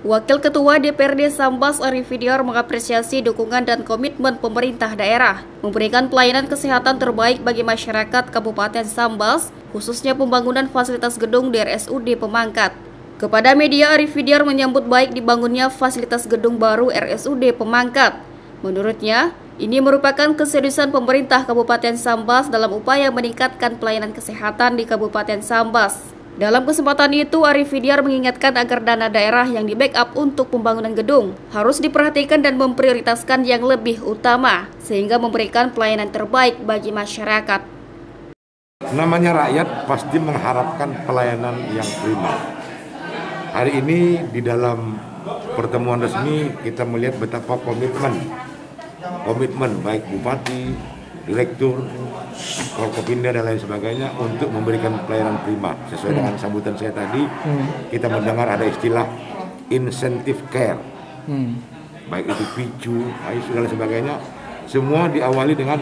Wakil Ketua DPRD Sambas Arif Fidiar mengapresiasi dukungan dan komitmen pemerintah daerah memberikan pelayanan kesehatan terbaik bagi masyarakat Kabupaten Sambas, khususnya pembangunan fasilitas gedung di RSUD Pemangkat. Kepada media, Arif Fidiar menyambut baik dibangunnya fasilitas gedung baru RSUD Pemangkat. Menurutnya, ini merupakan keseriusan pemerintah Kabupaten Sambas dalam upaya meningkatkan pelayanan kesehatan di Kabupaten Sambas. Dalam kesempatan itu, Arif Fidiar mengingatkan agar dana daerah yang di-backup untuk pembangunan gedung harus diperhatikan dan memprioritaskan yang lebih utama, sehingga memberikan pelayanan terbaik bagi masyarakat. Namanya rakyat pasti mengharapkan pelayanan yang prima. Hari ini di dalam pertemuan resmi kita melihat betapa komitmen baik bupati, direktur, Forkopimda dan lain sebagainya untuk memberikan pelayanan prima. Sesuai dengan sambutan saya tadi, kita mendengar ada istilah insentif care, baik itu picu, dan sebagainya. Semua diawali dengan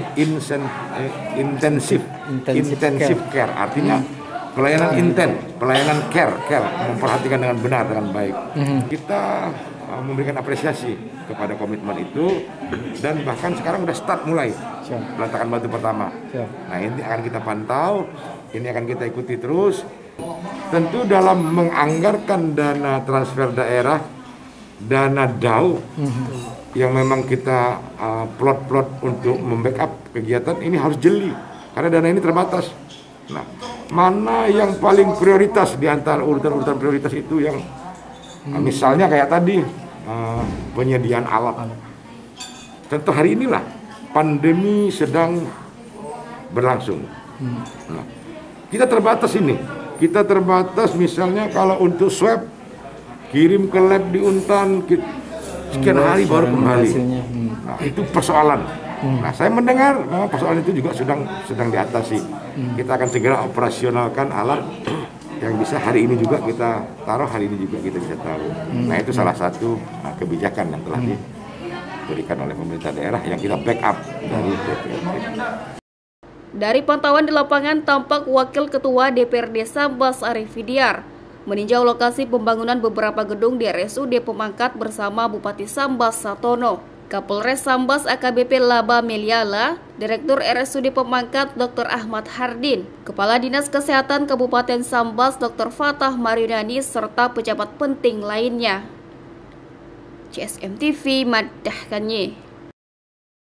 intensif care, artinya pelayanan pelayanan care, memperhatikan dengan benar, dengan baik. Kita memberikan apresiasi kepada komitmen itu, dan bahkan sekarang udah start mulai peletakan batu pertama. Nah, ini akan kita pantau, ini akan kita ikuti terus. Tentu dalam menganggarkan dana transfer daerah, dana DAU yang memang kita plot untuk membackup kegiatan ini harus jeli, karena dana ini terbatas. Nah, mana yang paling prioritas di antara urutan-urutan prioritas itu yang misalnya kayak tadi penyediaan alat. Contoh hari inilah pandemi sedang berlangsung. Nah, kita terbatas ini. Kita terbatas misalnya kalau untuk swab kirim ke lab di Untan sekian hari baru kembali. Nah, itu persoalan. Nah, saya mendengar persoalan itu juga sedang diatasi. Kita akan segera operasionalkan alat yang bisa hari ini juga kita taruh, hari ini juga kita bisa taruh. Nah, itu salah satu kebijakan yang telah diberikan oleh pemerintah daerah yang kita backup dari DPRD. Dari pantauan di lapangan, tampak Wakil Ketua DPRD Sambas Arif Fidiar meninjau lokasi pembangunan beberapa gedung di RSUD Pemangkat bersama Bupati Sambas Satono, Kapolres Sambas AKBP Laba Meliala, Direktur RSUD Pemangkat Dr. Ahmad Hardin, Kepala Dinas Kesehatan Kabupaten Sambas Dr. Fatah Maryunani, serta pejabat penting lainnya. CSM TV madahkannya.